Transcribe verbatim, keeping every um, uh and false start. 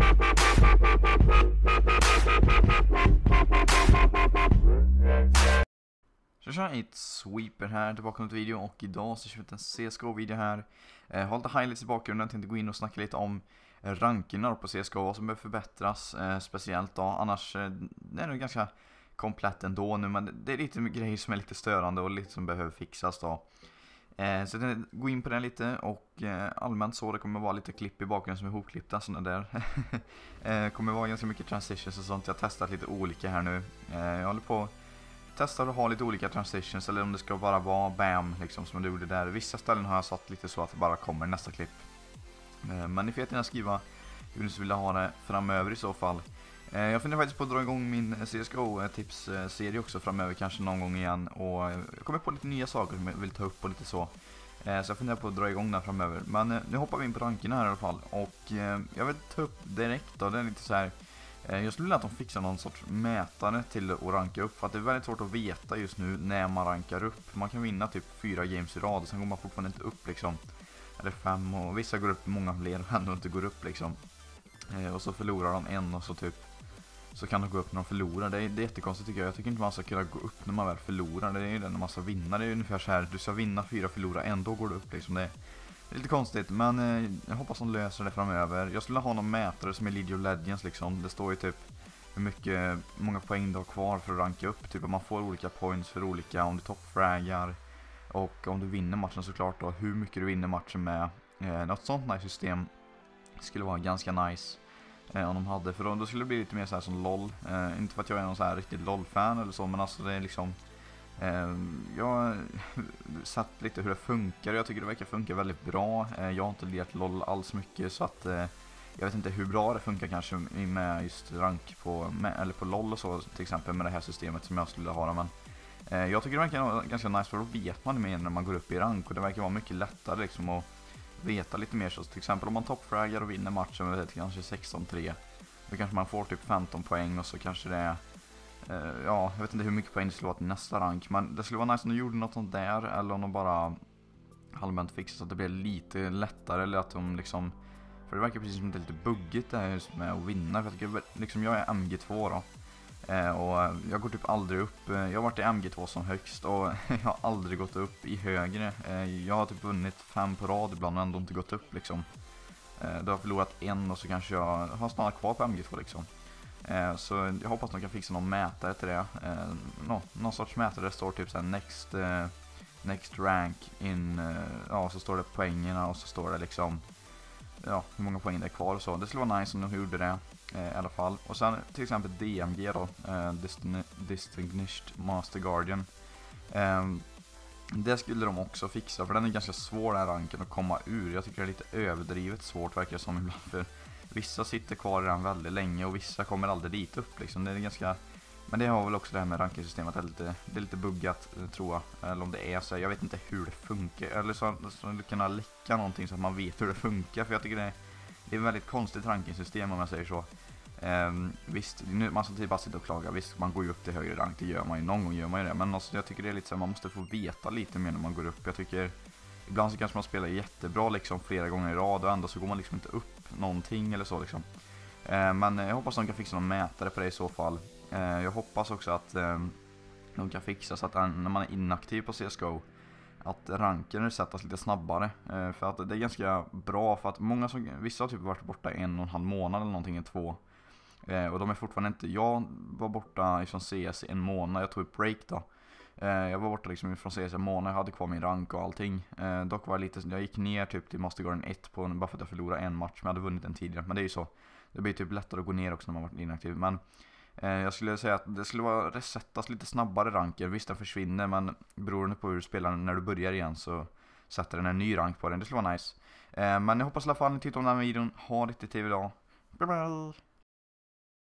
Så kör jag ett sweeper här, tillbaka med ett video, och idag så kör vi en C S G O-video här. eh, Har lite highlights i bakgrunden, tänkte gå in och snacka lite om rankerna på C S G O, vad som behöver förbättras, eh, speciellt då. Annars eh, det är nog ganska komplett ändå nu, men det är lite grejer som är lite störande och lite som behöver fixas då. eh, Så jag tänkte gå in på det lite, och eh, allmänt så det kommer vara lite klipp i bakgrunden som är ihopklippta, sådana där. eh, kommer vara ganska mycket transitions och sånt. Jag har testat lite olika här nu. eh, Jag håller på testar att ha lite olika transitions, eller om det ska bara vara bam liksom som du gjorde där. Vissa ställen har jag satt lite så att det bara kommer nästa klipp. eh, Men ni får gärna skriva hur ni skulle ha det framöver i så fall. eh, Jag funderar faktiskt på att dra igång min C S G O-tips-serie också framöver, kanske någon gång igen. Och jag kommer på lite nya saker som jag vill ta upp och lite så. eh, Så jag funderar på att dra igång den framöver. Men eh, nu hoppar vi in på rankerna här i alla fall. Och eh, jag vill ta upp direkt då, det är lite så här. Jag skulle vilja att de fixar någon sorts mätare till att ranka upp, för att det är väldigt svårt att veta just nu när man rankar upp. Man kan vinna typ fyra games i rad och sen går man fortfarande inte upp liksom. Eller fem, och vissa går upp, många fler och ändå inte går upp liksom. eh, Och så förlorar de en och så typ så kan de gå upp när de förlorar. Det är, det är jättekonstigt tycker jag. Jag tycker inte man ska kunna gå upp när man väl förlorar. Det är ju det när man ska vinna. Det är ungefär så här, du ska vinna fyra, förlora en, då går du upp liksom. Det är Det är lite konstigt, men eh, jag hoppas de löser det framöver. Jag skulle ha någon mätare som är League of Legends liksom. Det står ju typ hur mycket, många poäng du har kvar för att ranka upp. Typ att man får olika points för olika, om du toppfraggar. Och om du vinner matchen såklart då, hur mycket du vinner matchen med. eh, Något sånt nice system skulle vara ganska nice eh, om de hade. För då, då skulle det bli lite mer så här som LOL. eh, Inte för att jag är någon så här riktigt LOL-fan eller så, men alltså det är liksom Eh, jag har sett lite hur det funkar, och jag tycker det verkar funka väldigt bra. eh, Jag har inte lärt LOL alls mycket, så att eh, jag vet inte hur bra det funkar kanske med just rank på, med, eller på LOL och så till exempel, med det här systemet som jag skulle ha. Men eh, jag tycker det verkar ganska nice, för då vet man mer när man går upp i rank, och det verkar vara mycket lättare liksom att veta lite mer. Så till exempel om man toppfraggar och vinner matchen med kanske sexton tre, då kanske man får typ femton poäng, och så kanske det är Uh, ja, jag vet inte hur mycket poäng det skulle vara till nästa rank, men det skulle vara nice om de gjorde något sånt där, eller om de bara allmänt fixar så att det blir lite lättare, eller att de liksom, för det verkar precis som det är lite buggigt det här just med att vinna. För jag tycker liksom, jag är M G två då, uh, och jag går typ aldrig upp. uh, Jag har varit i M G två som högst, och jag har aldrig gått upp i högre. uh, Jag har typ vunnit fem på rad ibland och ändå inte gått upp liksom. uh, Då har jag förlorat en, och så kanske jag har stannat kvar på M G två liksom. Eh, så jag hoppas de kan fixa någon mätare till det. eh, no, Någon sorts mätare, det står typ såhär next, eh, next rank in, eh, ja, så står det poängerna, och så står det liksom ja, hur många poäng det är kvar och så. Det skulle vara nice om de gjorde det eh, i alla fall. Och sen till exempel D M G då, eh, Distinguished Master Guardian. eh, Det skulle de också fixa, för den är ganska svår, den här ranken, att komma ur. Jag tycker det är lite överdrivet svårt, verkar det som ibland, för vissa sitter kvar i den väldigt länge och vissa kommer aldrig dit upp liksom. Det är ganska, men det har väl också det här med rankingsystemet, det är lite, det är lite buggat tror jag. Eller om det är så, jag vet inte hur det funkar. Eller så att du kan läcka någonting så att man vet hur det funkar. För jag tycker det är, det är ett väldigt konstigt rankingsystem om jag säger så. Um, visst, nu, man ska typ bara sitta och klaga. Visst, man går ju upp till högre rank, det gör man ju, någon gång gör man ju det. Men alltså, jag tycker det är lite så, man måste få veta lite mer när man går upp. Jag tycker ibland så kanske man spelar jättebra liksom flera gånger i rad, och ändå så går man liksom inte upp någonting eller så liksom. eh, Men jag hoppas de kan fixa någon mätare på det i så fall. eh, Jag hoppas också att eh, de kan fixa så att när man är inaktiv på C S G O, att ranken sättas lite snabbare. eh, För att det är ganska bra, för att många som, vissa har typ varit borta en och en halv månad eller någonting, i två. eh, Och de är fortfarande inte, jag var borta från C S i en månad, jag tog ett break då. Jag var borta liksom från C S en månad, jag hade kvar min rank och allting. eh, Dock var jag lite, jag gick ner typ till Master Guardian ett på, bara för att jag förlorade en match, men jag hade vunnit en tidigare. Men det är ju så, det blir typ lättare att gå ner också när man varit inaktiv. Men eh, jag skulle säga att det skulle vara resettas lite snabbare ranker. Visst, den försvinner, men beroende på hur du spelar när du börjar igen, så sätter den en ny rank på den. Det skulle vara nice. eh, Men jag hoppas i alla fall ni tittar om den här videon. Ha riktigt tid idag. Bye bye.